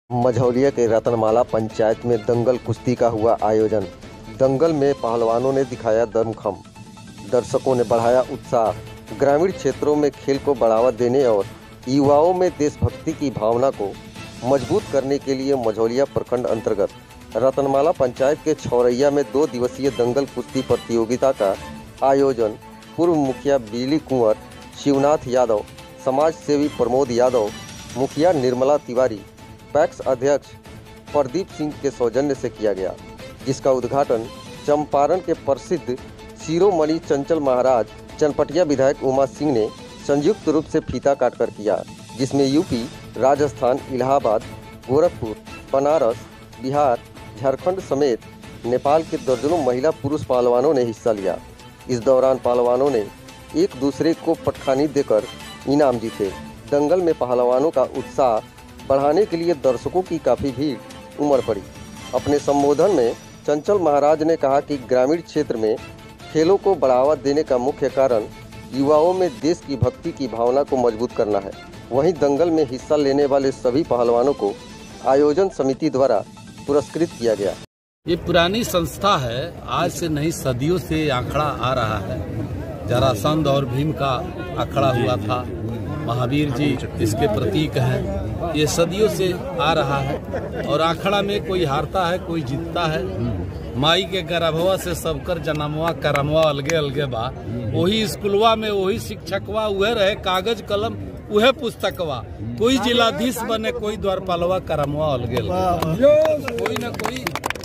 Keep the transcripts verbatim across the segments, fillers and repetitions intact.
मझौलिया के रतनमाला पंचायत में दंगल कुश्ती का हुआ आयोजन। दंगल में पहलवानों ने दिखाया दमखम, दर्शकों ने बढ़ाया उत्साह। ग्रामीण क्षेत्रों में खेल को बढ़ावा देने और युवाओं में देशभक्ति की भावना को मजबूत करने के लिए मझौलिया प्रखंड अंतर्गत रतनमाला पंचायत के छौरैया में दो दिवसीय दंगल कुश्ती प्रतियोगिता का आयोजन पूर्व मुखिया बिजली कुंवर शिवनाथ यादव, समाज सेवी प्रमोद यादव, मुखिया निर्मला तिवारी, पैक्स अध्यक्ष प्रदीप सिंह के सौजन्य से किया गया, जिसका उद्घाटन चंपारण के प्रसिद्ध शिरोमणि चंचल महाराज चनपटिया विधायक उमा सिंह ने संयुक्त रूप से फीता काटकर किया, जिसमें यूपी, राजस्थान, इलाहाबाद, गोरखपुर, बनारस, बिहार, झारखंड समेत नेपाल के दर्जनों महिला पुरुष पहलवानों ने हिस्सा लिया। इस दौरान पहलवानों ने एक दूसरे को पटखानी देकर इनाम जीते। दंगल में पहलवानों का उत्साह बढ़ाने के लिए दर्शकों की काफ़ी भीड़ उमड़ पड़ी। अपने संबोधन में चंचल महाराज ने कहा कि ग्रामीण क्षेत्र में खेलों को बढ़ावा देने का मुख्य कारण युवाओं में देश की भक्ति की भावना को मजबूत करना है। वहीं दंगल में हिस्सा लेने वाले सभी पहलवानों को आयोजन समिति द्वारा पुरस्कृत किया गया। ये पुरानी संस्था है, आज से नहीं सदियों से आंकड़ा आ रहा है। जरासंध और भीम का अखाड़ा हुआ था, महावीर जी इसके प्रतीक हैं। ये सदियों से आ रहा है और आखड़ा में कोई हारता है, कोई जीतता है। माई के गर्भवा से सबकर जन्मवा करमवा अलगे अलगे बा। वही स्कूलवा में वही शिक्षकवा उहे रहे, कागज कलम उहे पुस्तकवा। कोई जिलाधीश बने, कोई द्वारपालवा करमवा अलगे अलगे, कोई न कोई।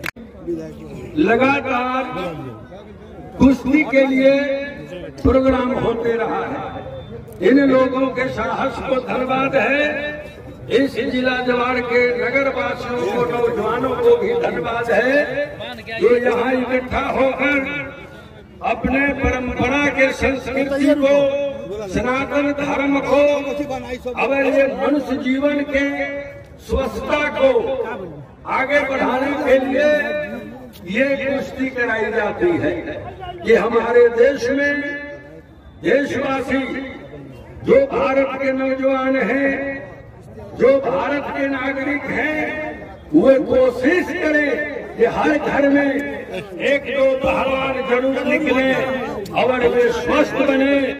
लगातार कुश्ती के लिए प्रोग्राम होते रहा है। इन लोगों के साहस को धन्यवाद है। इस जिला जवाड़ के नगर वासियों को, नौजवानों को भी धन्यवाद है जो यहाँ इकट्ठा होकर अपने परंपरा के संस्कृति को, सनातन धर्म को, अगर ये मनुष्य जीवन के स्वच्छता को आगे बढ़ाने के लिए ये कुश्ती कराई जाती है। ये हमारे देश में देशवासी जो भारत के नौजवान हैं, जो भारत के नागरिक हैं, वो कोशिश करें कि हर घर में एक दो पहलवान जरूर निकले और वे स्वस्थ बने।